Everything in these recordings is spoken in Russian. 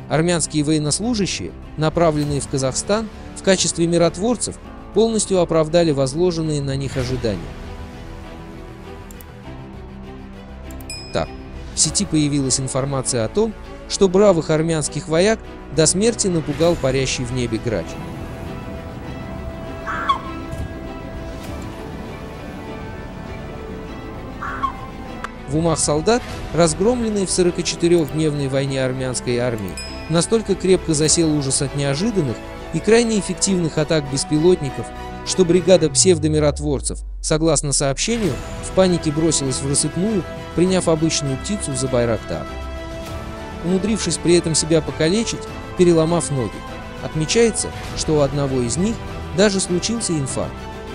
Армянские военнослужащие, направленные в Казахстан в качестве миротворцев, полностью оправдали возложенные на них ожидания. Так, в сети появилась информация о том, что бравых армянских вояк до смерти напугал парящий в небе грач. В умах солдат, разгромленной в 44-дневной войне армянской армии, настолько крепко засел ужас от неожиданных и крайне эффективных атак беспилотников, что бригада псевдомиротворцев, согласно сообщению, в панике бросилась в рассыпную, приняв обычную птицу за Байрактар, умудрившись при этом себя покалечить, переломав ноги. Отмечается, что у одного из них даже случился инфаркт.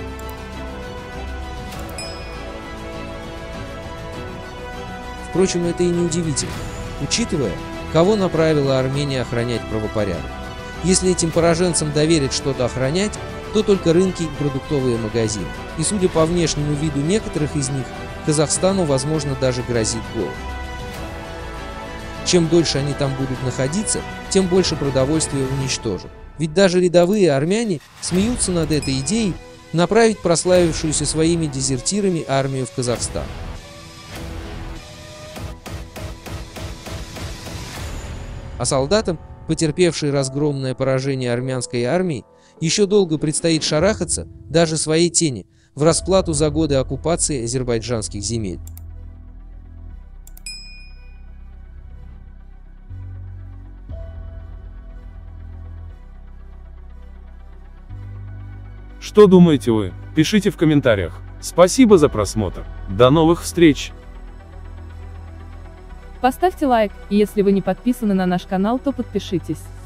Впрочем, это и не удивительно, учитывая, кого направила Армения охранять правопорядок. Если этим пораженцам доверят что-то охранять, то только рынки и продуктовые магазины. И судя по внешнему виду некоторых из них, Казахстану, возможно, даже грозит голод. Чем дольше они там будут находиться, тем больше продовольствия уничтожат. Ведь даже рядовые армяне смеются над этой идеей направить прославившуюся своими дезертирами армию в Казахстан. А солдатам, потерпевшим разгромное поражение армянской армии, еще долго предстоит шарахаться даже своей тени в расплату за годы оккупации азербайджанских земель. Что думаете вы? Пишите в комментариях. Спасибо за просмотр. До новых встреч! Поставьте лайк, и если вы не подписаны на наш канал, то подпишитесь.